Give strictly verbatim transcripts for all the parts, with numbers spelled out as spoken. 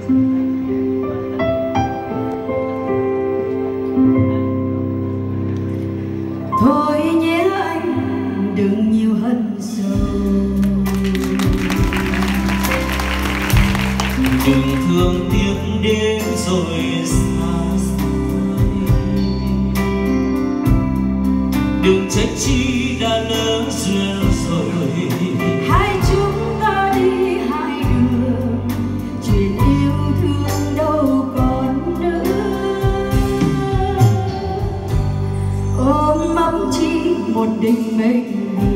Thôi nhé anh đừng nhiều hận sầu, đừng thương tiếc đến rồi xa xôi, đừng trách chi đã lỡ duyên rồi. hai chúng ta đi hai đường, chuyện yêu thương đâu còn nữa. Ôm ấp chỉ một định mệnh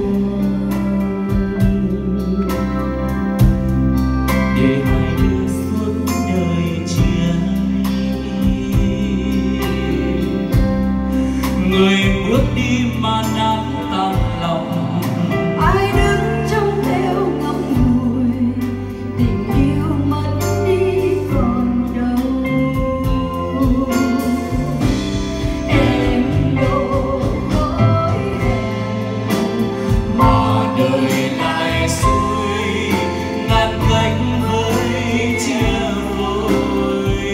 để hai đứa suốt đời chia ly. Người bước đi mà nát tan lòng, ai đứng trong theo ngậm ngùi, tình yêu mất đi còn đâu. Em đâu hối hẹn mà đời lại xuôi ngàn cánh với chia vội.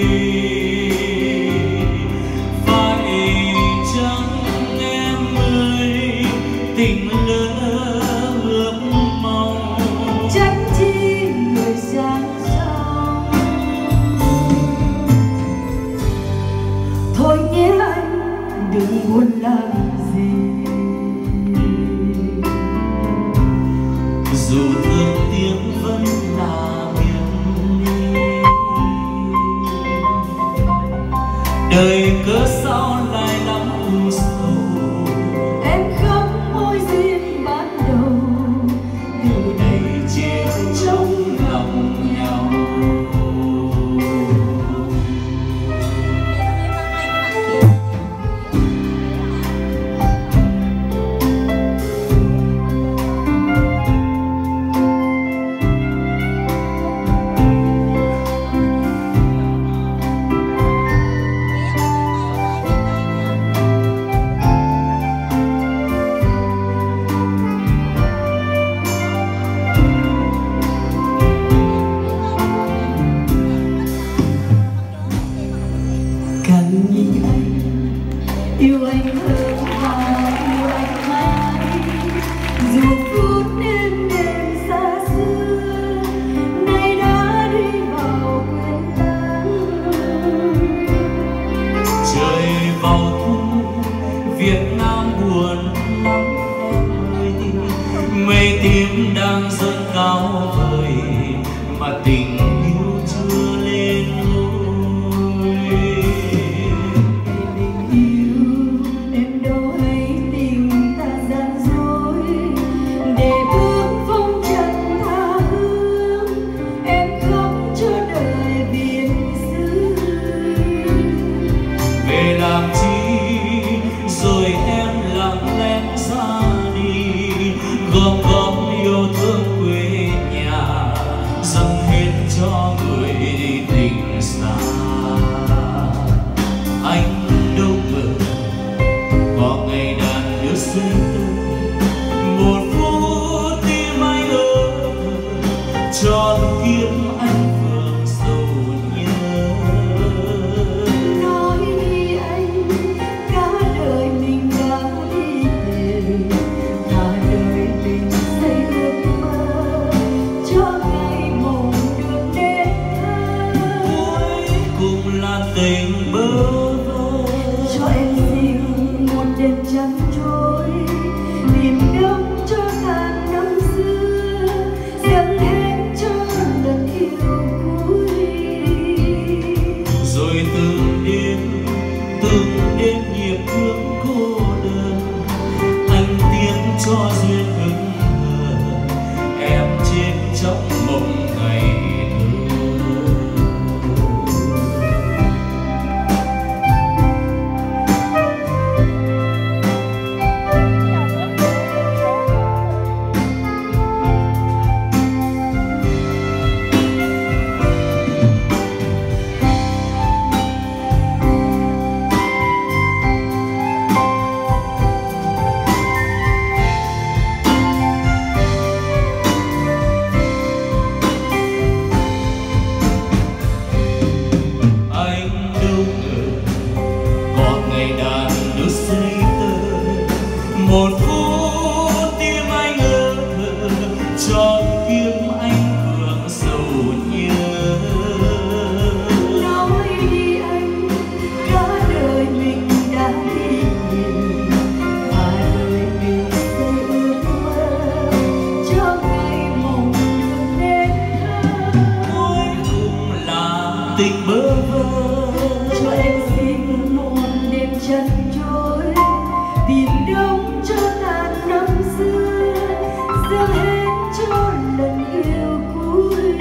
Phải chăng em ơi tình lỡ ước mong, trách chi người sang sông. Thôi nhé anh đừng buồn làm gì, dù thương tiếc vẫn là biệt ly. Đời cớ sao lại lắm u sầu, em khóc môi duyên ban đầu, từ đây chết trong lòng nhau. Càng nhìn anh, yêu anh hơn và yêu anh mãi. Dù phút đêm đêm xa xưa, nay đã đi vào quên lãng. trời vào thu Việt Nam buồn lắm em ơi, mây tím đang dâng cao vời mà tình yêu chưa lên ngôi. Tình yêu em đâu hay tình ta gian dối, để bước phong trần tha hương, em khóc cho đời biển xứ. Về làm chi rồi em lặng lẽ ra đi, gom góp yêu thương quê nhà dâng hết cho người tình xa. Anh đâu ngờ có ngày đàn đưa xin tôi một phút tim anh ơi, tròn kiếp anh vương sầu nhớ. Nói đi anh, cả đời mình đã đi về, cả đời mình xây ước mơ cho ngày mộng được đến thơ. Cuối cùng là tình bơ vơ, Cho em xin một đêm trắng trôi, niềm đau cho ngàn năm xưa, dâng hết cho lần yêu cuối. rồi từng đêm từng đêm nhịp thương cô đơn, anh tiếc cho duyên hững hờ, em chết trong mộng ngày thơ. tình bơ vơ. Cho em xin một đêm chăn trôi, tìm đông cho tàn năm xưa, dâng hết cho lần yêu cuối.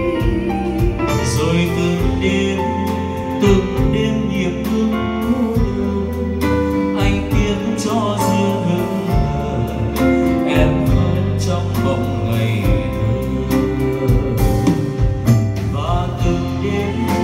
Rồi từng đêm từng đêm nhịp bước cô đơn, anh tiếc cho duyên hững hờ, em hơn trong mộng ngày thơ. Và từng đêm